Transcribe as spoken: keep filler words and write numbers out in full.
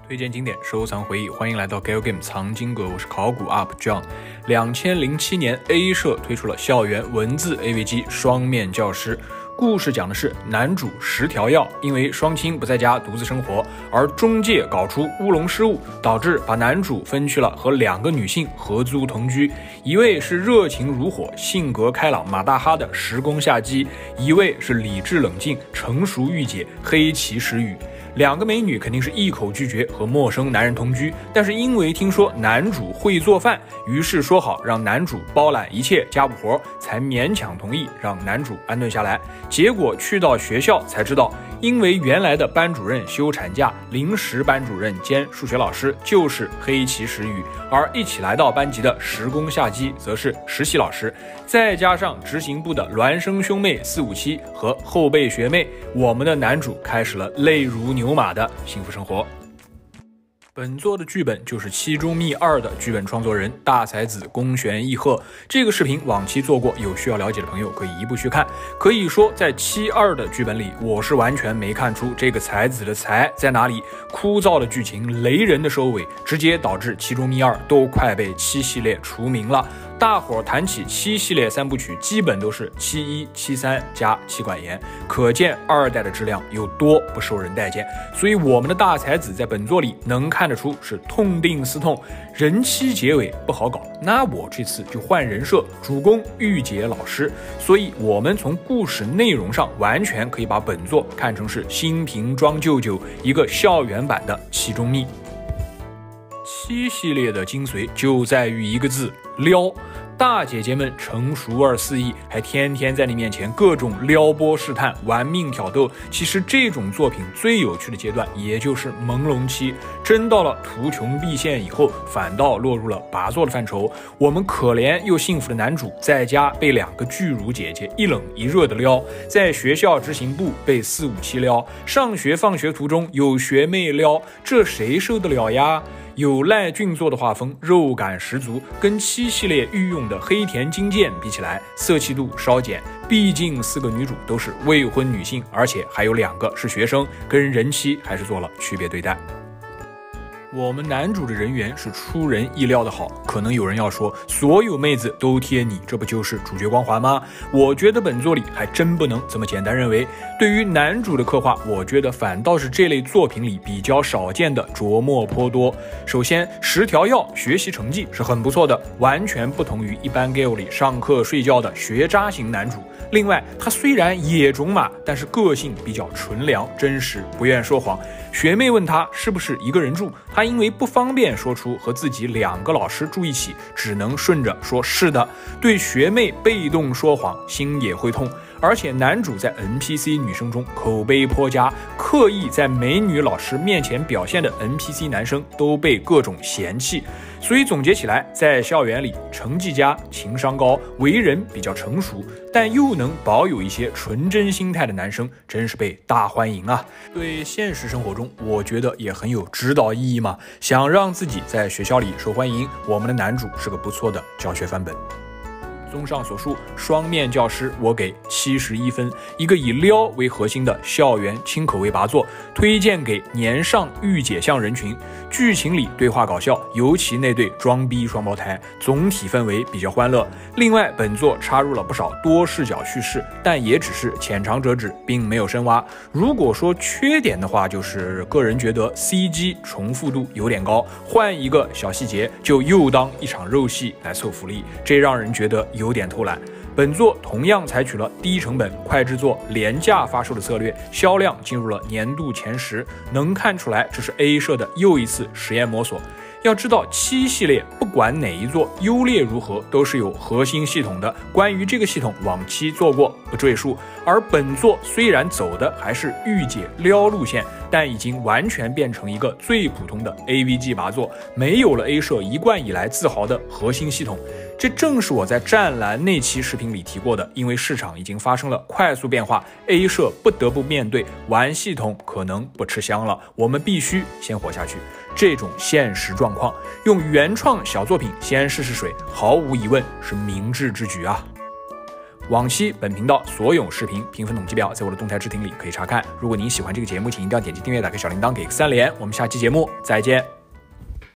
推荐经典，收藏回忆，欢迎来到 Galgame 藏经阁，我是考古 U P John。两千零七年 ，A 社推出了校园文字 A V G《双面教师》。故事讲的是男主十条药因为双亲不在家独自生活，而中介搞出乌龙失误，导致把男主分去了和两个女性合租同居，一位是热情如火、性格开朗马大哈的石宫夏姬，一位是理智冷静、成熟御姐黑崎实羽。两个美女肯定是一口拒绝和陌生男人同居，但是因为听说男主会做饭，于是说好让男主包揽一切家务活，才勉强同意让男主安顿下来。结果去到学校才知道，因为原来的班主任休产假，临时班主任兼数学老师就是黑崎实羽，而一起来到班级的石宫夏姬则是实习老师，再加上执行部的孪生兄妹四五七和后辈学妹，我们的男主开始了泪如牛马的幸福生活。本作的剧本就是《七中密二》的剧本创作人大才子宫玄义鹤。这个视频往期做过，有需要了解的朋友可以一步去看。可以说，在七二的剧本里，我是完全没看出这个才子的才在哪里。枯燥的剧情、雷人的收尾，直接导致《七中密二》都快被七系列除名了。大伙谈起七系列三部曲，基本都是七一、七三加妻管严，可见二代的质量有多不受人待见。所以我们的大才子在本作里能看得出是痛定思痛，人妻结尾不好搞，那我这次就换人设，主攻御姐老师。所以我们从故事内容上完全可以把本作看成是新瓶装旧酒，一个校园版的七中密。七系列的精髓就在于一个字：撩。大姐姐们成熟而肆意，还天天在你面前各种撩拨试探、玩命挑逗。其实这种作品最有趣的阶段，也就是朦胧期。真到了图穷匕现以后，反倒落入了拔座的范畴。我们可怜又幸福的男主，在家被两个巨乳姐姐一冷一热的撩，在学校执行部被四五七撩，上学放学途中有学妹撩，这谁受得了呀？有赖俊作的画风肉感十足，跟七系列御用的黑田金剑比起来，色气度稍减。毕竟四个女主都是未婚女性，而且还有两个是学生，跟人妻还是做了区别对待。我们男主的人缘是出人意料的好，可能有人要说，所有妹子都贴你，这不就是主角光环吗？我觉得本作里还真不能这么简单认为。对于男主的刻画，我觉得反倒是这类作品里比较少见的琢磨颇多。首先，十条药学习成绩是很不错的，完全不同于一般 Gale 里上课睡觉的学渣型男主。另外，他虽然也种马，但是个性比较纯良真实，不愿说谎。学妹问他是不是一个人住，他因为不方便说出和自己两个老师住一起，只能顺着说是的。对学妹被动说谎，心也会痛。而且男主在 N P C 女生中口碑颇佳，刻意在美女老师面前表现的 N P C 男生都被各种嫌弃。所以总结起来，在校园里成绩佳、情商高、为人比较成熟，但又能保有一些纯真心态的男生，真是被大欢迎啊！对现实生活中，我觉得也很有指导意义嘛。想让自己在学校里受欢迎，我们的男主是个不错的教学范本。综上所述，双面教师我给七十一分，一个以撩为核心的校园轻口味拔作，推荐给年上御姐向人群。剧情里对话搞笑，尤其那对装逼双胞胎，总体氛围比较欢乐。另外，本作插入了不少多视角叙事，但也只是浅尝辄止，并没有深挖。如果说缺点的话，就是个人觉得 C G 重复度有点高，换一个小细节就又当一场肉戏来凑福利，这让人觉得有点偷懒。本作同样采取了低成本、快制作、廉价发售的策略，销量进入了年度前十，能看出来这是 A 社的又一次实验摸索。要知道，七系列不管哪一座优劣如何，都是有核心系统的。关于这个系统，往期做过，不赘述。而本作虽然走的还是御姐撩路线，但已经完全变成一个最普通的 A V G 拔作，没有了 A 社一贯以来自豪的核心系统。这正是我在湛蓝那期视频里提过的，因为市场已经发生了快速变化 ，A 社不得不面对玩系统可能不吃香了，我们必须先活下去。这种现实状况，用原创小作品先试试水，毫无疑问是明智之举啊。 往期本频道所有视频评分统计表在我的动态置顶里可以查看。如果您喜欢这个节目，请一定要点击订阅，打开小铃铛，给个三连。我们下期节目再见。